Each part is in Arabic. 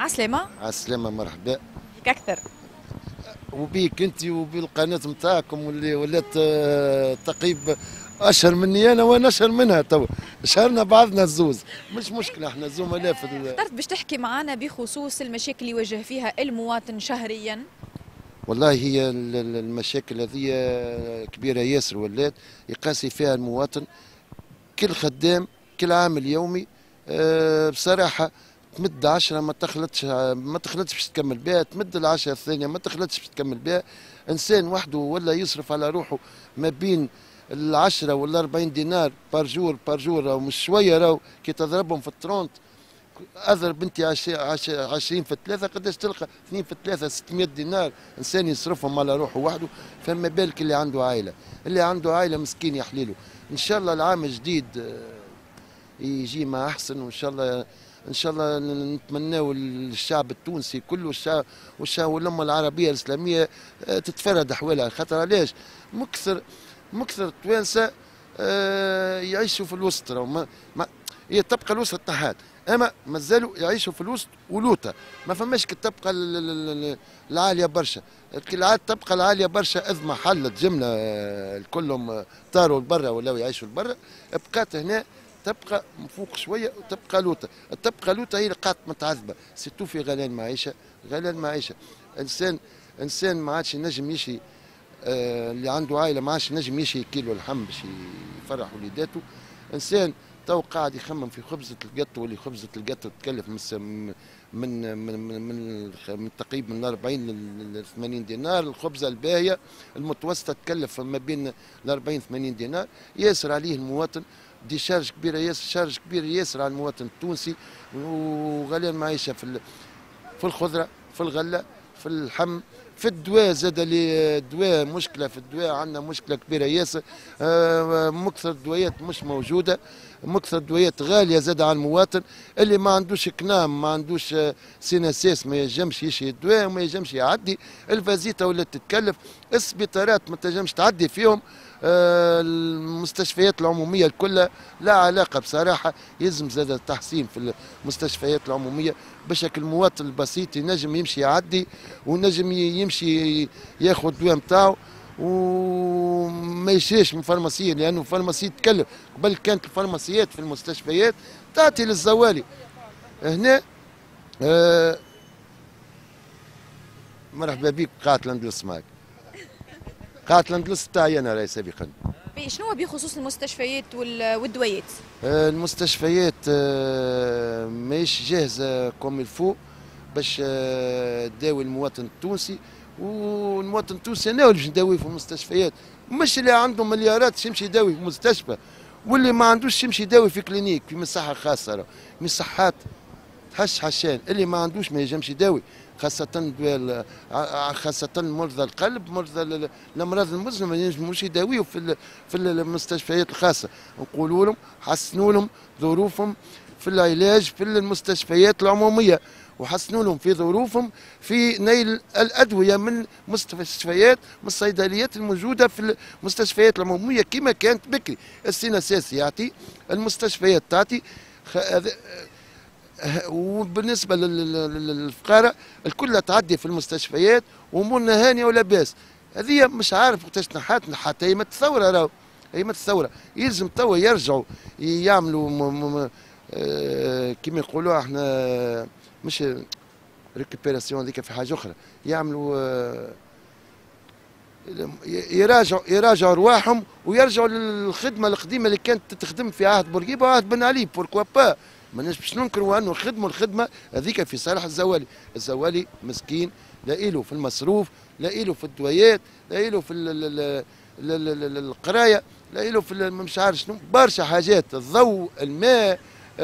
عسلامة. عالسلامة، مرحبا. أكثر. وبيك انت وبالقناة نتاعكم واللي ولات تقيب اشهر مني انا وانا اشهر منها تو. شهرنا بعضنا الزوز، مش مشكلة، احنا زملاء في اخترت باش تحكي معنا بخصوص المشاكل اللي يواجه فيها المواطن شهريا. والله هي المشاكل هذه كبيرة ياسر، ولات يقاسي فيها المواطن. كل خدام، كل عامل يومي بصراحة تمد 10 ما تخلطش باش تكمل بها، تمد العشرة الثانية ما تخلطش باش تكمل بها. إنسان وحده ولا يصرف على روحه ما بين العشرة ولا 40 دينار بار جور راهو مش شوية، راهو كي تضربهم في الترونت اضرب انت 20 في 3 قداش تلقى 2 في 3 600 دينار انسان يصرفهم على روحه وحده. فما بالك اللي عنده عائله، اللي عنده عائله مسكين يحليله. ان شاء الله العام الجديد يجي ما احسن، وان شاء الله ان شاء الله نتمناو للشعب التونسي كله والشعب والامه العربيه الاسلاميه تتفرد احوالها. خاطر علاش مكثر التوانسه يعيشوا في الوسط، هي تبقى الوسط التحت، اما مازالوا يعيشوا في الوسط ولوطه. ما فماش كي تبقى العاليه برشا، كي تبقى العاليه برشا اذ ما حلت جمله كلهم طاروا لبرا ولاو يعيشوا لبرا. بقات هنا تبقى فوق شويه وتبقى لوطه. تبقى لوطه هي اللي قاعده متعذبه سيتو في غليان معيشه. انسان ما عادش ينجم يشري، اللي عنده عائله ما عادش ينجم يشري كيلو اللحم باش يفرح وليداته. انسان تو قاعد يخمم في خبزه القطو، واللي خبزه القطو تكلف من تقريبا من 40 ل 80 دينار. الخبزه الباهيه المتوسطه تكلف ما بين ال 40 80 دينار. ياسر عليه المواطن، دي شارج كبيره ياسر، شارج كبير ياسر على المواطن التونسي. وغاليا معيشه في الخضره، في الغله، في اللحم، في الدواء زاد. اللي الدواء مشكله، في الدواء عندنا مشكله كبيره ياسر. مكثر الدويات مش موجوده، مكثر الدويات غاليه زاد على المواطن. اللي ما عندوش كنام، ما عندوش سيناسيس، ما ينجمش يشري الدواء وما ينجمش يعدي. الفازيتا ولا تتكلف، السبيطارات ما تنجمش تعدي فيهم. المستشفيات العموميه كلها لا علاقه بصراحه. يلزم زاد تحسين في المستشفيات العموميه باش المواطن البسيط ينجم يمشي يعدي، ونجم يمشي ياخذ الدواء نتاعو وما يشريش من فارماسيه، لانه الفارماسيه تكلف. قبل كانت الفارماسيات في المستشفيات تعطي للزوالي. هنا مرحبا بك، قاعة الاندلس معك. قاعة الاندلس تاعي انا راهي سابقا. شنو بخصوص المستشفيات والدويات؟ المستشفيات ماهيش جاهزه كوم الفو باش تداوي المواطن التونسي. والمواطن التونسي انا باش نداوي في المستشفيات، مش اللي عنده مليارات يمشي يداوي في مستشفى، واللي ما عندوش يمشي يداوي في كلينيك في مصحه خاصه. من صحات تحش حشان اللي ما عندوش ما ينجمش يداوي، خاصة مرضى القلب، مرضى الأمراض المزمنة ما ينجموش يداويوا في المستشفيات الخاصة. نقولوا لهم حسنوا لهم ظروفهم في العلاج في المستشفيات العمومية، وحسنوا لهم في ظروفهم في نيل الأدوية من مستشفيات، من الصيدليات الموجودة في المستشفيات العمومية كما كانت بكري. السين السياسي يعطي، المستشفيات تعطي. وبالنسبه للفقراء الكل تعدي في المستشفيات وامورنا هانيه ولا باس. هذه مش عارف وقتاش نحات هي الثوره، راهو هي الثوره. يلزم توا يرجعوا يعملوا كما يقولوا احنا مش ريكوبيراسيون، هذيك في حاجه اخرى. يعملوا يراجعوا رواحهم ويرجعوا للخدمه القديمه اللي كانت تخدم في عهد بورقيبه وعهد بن علي. بوركوا با ما باش ننكروا انه الخدمه هذيك في صالح الزوالي مسكين، لا إله في المصروف، لا إله في الدويات، لا إله في القرايه، لا إله في مش عارف شنو، برشا حاجات، الضوء، الماء.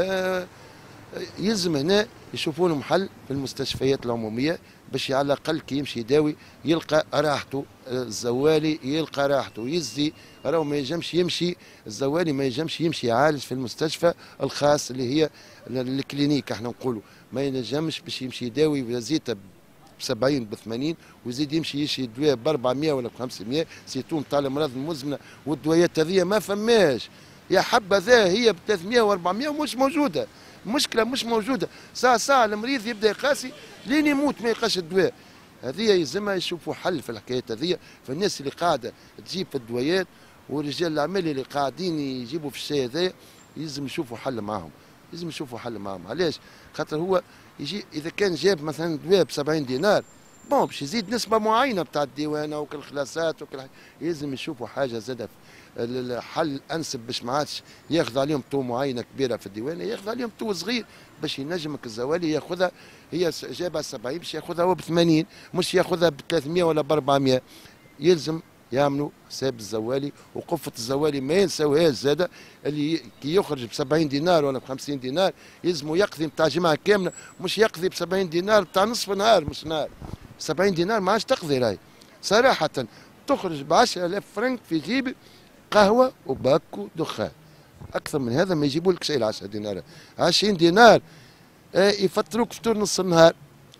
يلزم هنا يشوفوا لهم حل في المستشفيات العموميه باش على الاقل كي يمشي يداوي يلقى راحته. الزوالي يلقى راحته يزي، راهو ما ينجمش يمشي الزوالي، ما ينجمش يمشي يعالج في المستشفى الخاص اللي هي الكلينيك. احنا نقولوا ما ينجمش باش يمشي يداوي زيته ب 70 ب 80 ويزيد يمشي يشري الدواء ب 400 ولا ب 500 سيتون تاع الامراض المزمنه. والدويات هذه ما فماش، يا حبذا هي ب 300 و 400 مش موجوده. المشكله مش موجوده، ساعه ساعه المريض يبدا يقاسي لين يموت ما يلقاش الدواء. هذه يلزمها يشوفوا حل في الحكايه هذه، فالناس اللي قاعده تجيب في الدويات ورجال الاعمال اللي قاعدين يجيبوا في الشيء هذايا يلزم يشوفوا حل معاهم، لازم يشوفوا حل معاهم. علاش؟ خاطر هو يجي اذا كان جاب مثلا دواء ب 70 دينار بون باش يزيد نسبه معينه بتاع الديوانه وكل الخلاصات وكل حاجه، لازم يشوفوا حاجه زاده الحل انسب باش ما عادش ياخذ عليهم طو معينه كبيره في الديوانه، ياخذ عليهم طو صغير باش ينجمك الزوالي ياخذها. هي جابها 70 باش ياخذها هو ب 80، مش ياخذها ب 300 ولا ب 400. يلزم يعملوا حساب الزوالي وقفه الزوالي ما ينساوهاش زاده، اللي كي يخرج ب 70 دينار ولا ب 50 دينار يلزموا يقضي نتاع جماعه كامله، مش يقضي ب 70 دينار بتاع نصف نهار مش نهار. 70 دينار ما عادش تقضي راي صراحه، تخرج ب 10,000 فرنك في جيبك قهوه وباكو دخان، اكثر من هذا ما يجيبوا لك شيء. 10 دينار 20 دينار يفطروك فطور نص النهار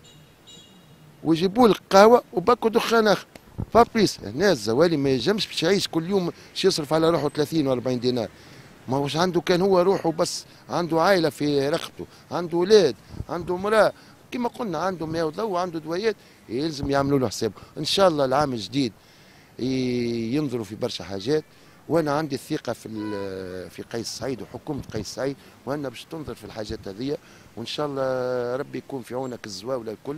ويجيبوا لك قهوه وباكو دخان اخر فابريس. هنا الزوالي ما ينجمش باش يعيش كل يوم باش يصرف على روحه 30 و 40 دينار. ما هوش عنده، كان هو روحه بس عنده عائله في رقبته، عنده اولاد، عنده مراه، كما قلنا عنده ماء وضوء وعنده دوايات، يلزم يعملوا له حساب. ان شاء الله العام الجديد ينظروا في برشا حاجات، وانا عندي الثقه في قيس سعيد وحكومه قيس سعيد، وانا باش تنظر في الحاجات هذيا، وان شاء الله ربي يكون في عونك الزواوله الكل.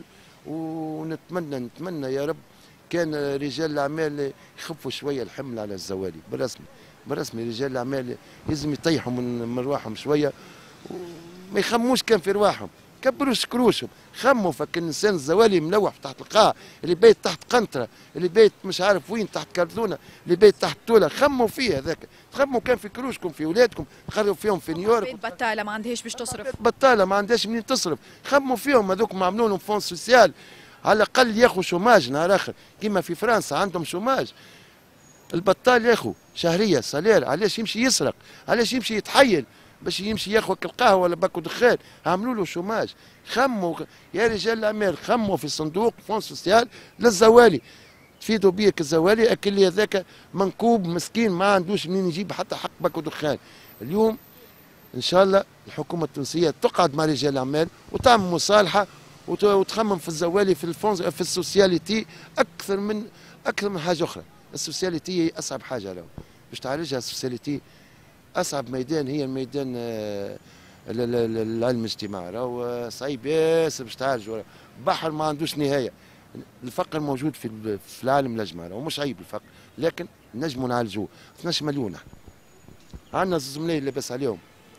ونتمنى يا رب كان رجال الاعمال يخفوا شويه الحمل على الزوالي بالرسمي رجال الاعمال لازم يطيحوا من رواحهم شويه وما يخموش كان في رواحهم، كبروش كروشهم، خموا فك الانسان الزوالي ملوح تحت القاع، اللي بايت تحت قنطره، اللي بايت مش عارف وين تحت كرذونه، اللي بايت تحت توله، خموا فيه هذاك، خموا كان في كروشكم في اولادكم، خلوا فيهم في نيويورك. بطاله ما عندهاش باش تصرف، بطاله ما عندهاش منين تصرف، خموا فيهم هذوك، عملوا لهم فون سوسيال على الاقل ياخذوا شوماج نهار اخر، كيما في فرنسا عندهم شوماج. البطال ياخذ شهريه سالير، علاش يمشي يسرق؟ علاش يمشي يتحيل باش يمشي ياخذ القهوه ولا باكو دخان؟ عملوا له شوماج. خموا يا رجال الاعمال، خموا في صندوق فون سوسيال للزوالي، تفيدوا بيك الزوالي. اكل هذاك منكوب مسكين ما عندوش منين يجيب حتى حق باكو دخان. اليوم ان شاء الله الحكومه التونسيه تقعد مع رجال الاعمال وتعمل مصالحه وتخمم في الزوالي في الفونز في السوسياليتي اكثر من حاجه اخرى. السوسياليتي هي اصعب حاجه له باش تعالجها. السوسياليتي اصعب ميدان هي الميدان العلم الاجتماعي، راهو صعيب ياسر باش تعالجه. بحر ما عندوش نهايه. الفقر موجود في العالم الاجمع، راهو مش عيب الفقر، لكن نجموا نعالجوه. 12 مليون عندنا 2 ملايين لاباس عليهم،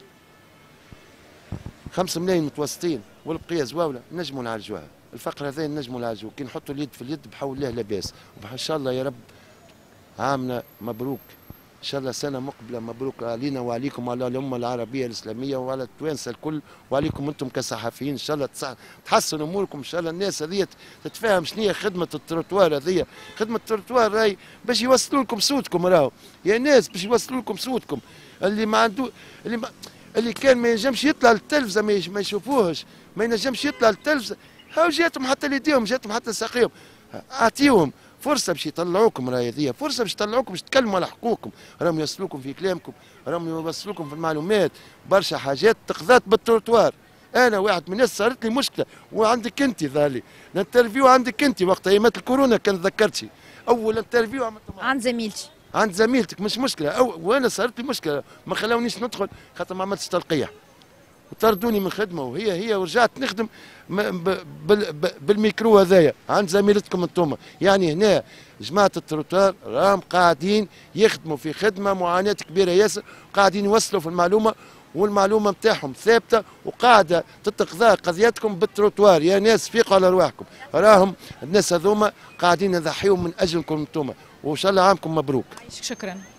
5 ملايين متوسطين والبقيه زواوله، نجموا نعالجوها. الفقر هذا نجموا نعالجوه كي نحطوا اليد في اليد بحول الله لاباس. وان شاء الله يا رب عامنا مبروك، ان شاء الله سنه مقبله مبروك علينا وعليكم وعلى الامه العربيه الاسلاميه وعلى التوانسه الكل، وعليكم انتم كصحفيين. ان شاء الله تحسن اموركم، ان شاء الله الناس هذه تتفاهم شنو هي خدمه التروتوار هذه. خدمه التروتوار راهي باش يوصلوا لكم صوتكم، راهو يا ناس باش يوصلوا لكم صوتكم. اللي ما عنده اللي كان ما ينجمش يطلع للتلفزه ما يشوفوهش، ما ينجمش يطلع للتلفزه، هاو جاتهم حتى ليديهم، جاتهم حتى ساقيهم، اعطيهم فرصه باش يطلعوكم. راهي هذه فرصه باش يطلعوكم، باش تتكلموا على حقوقكم، راهم يوصلوكم في كلامكم، راهم يوصلوكم في المعلومات. برشا حاجات تقضات بالتروتوار. انا واحد من الناس صارت لي مشكله وعندك انت ظالي الانترفيو، عندك انت وقت ايامات الكورونا كان ذكرتي اول انترفيو عملته عند زميلتي، عند زميلتك مش مشكله. وانا صارت لي مشكله ما خلاونيش ندخل خاطر ما عملتش تلقيح وطردوني من خدمه، وهي ورجعت نخدم بالميكرو هذايا عند زميلتكم انتم. يعني هنا جماعه التروتوار راهم قاعدين يخدموا في خدمه معاناه كبيره ياسر، قاعدين يوصلوا في المعلومه، والمعلومه نتاعهم ثابته وقاعده تتقضى قضيتكم بالتروتوار. يا ناس فيقوا على رواحكم، راهم الناس هذوما قاعدين يضحيوا من اجلكم انتم، وان شاء الله عامكم مبروك. شكرا.